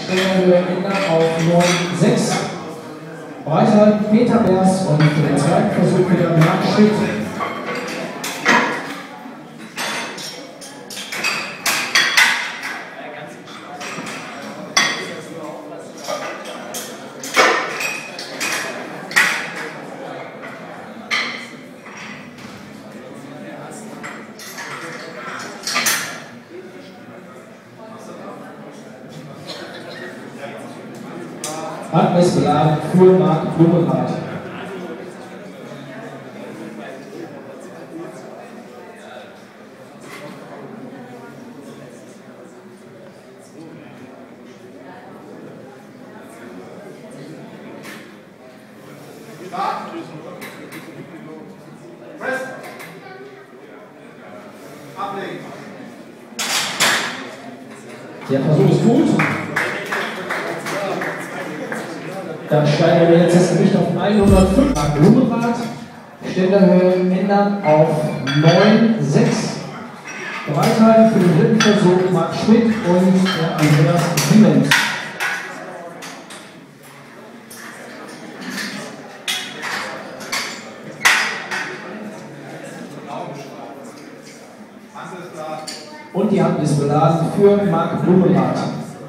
Stängerhöhe ändern auf 9,6. Breithalten Peter Bers und für den zweiten Versuch wieder Marc Schmidt. Handmessbelag für Marc Blumerath. Der Versuch ist gut. Dann steigern wir jetzt das Gewicht auf 105. Marc Blumerath. Ständerhöhe ändern auf 9,6. Breithalten für den dritten Versuch Marc Schmidt und Andreas Siemens. Und die Hand ist beladen für Marc Blumerath.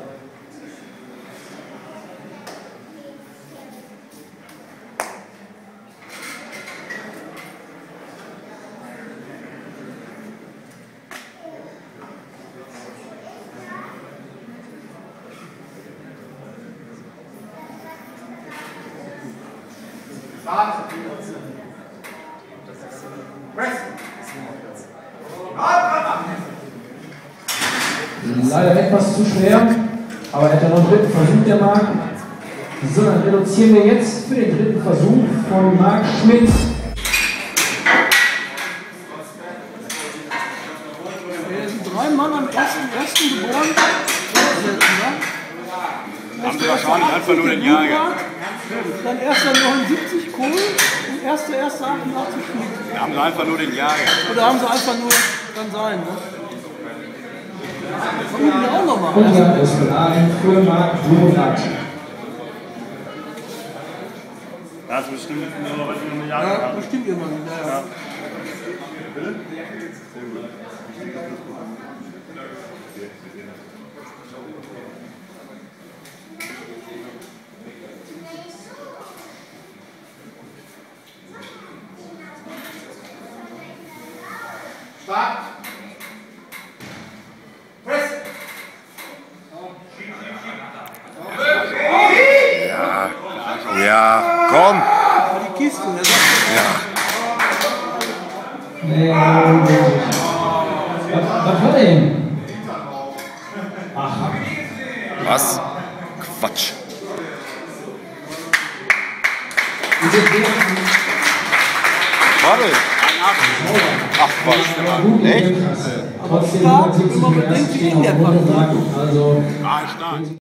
Leider etwas zu schwer, aber er hat ja noch einen dritten Versuch, der Marc. So, dann reduzieren wir jetzt für den dritten Versuch von Marc Schmidt. Es sind 3 Mann am 1.1. geboren. Haben sie wahrscheinlich einfach nur den Jahrgang. Dann 1.79 Kohl und 1.1.88 Schmidt. Haben sie einfach nur den Jahrgang. Oder haben sie einfach nur, kann sein, ne? Vermuten wir auch nochmal. Und die Hand ist beladen für Marc Blumerath. Das ist bestimmt nur, weil sie nur einen Jahrgang Ja, haben. bestimmt irgendwann. Ja. Bitte? Start! Press! Ja, komm! Die Kiste, der sagt. Nee, was war denn? Ach. Was? Quatsch. Warte! Ach, Quatsch. Echt? Trotzdem, Stark, wenn man bedenkt, wie eng der Pack ist. also Ah, stark.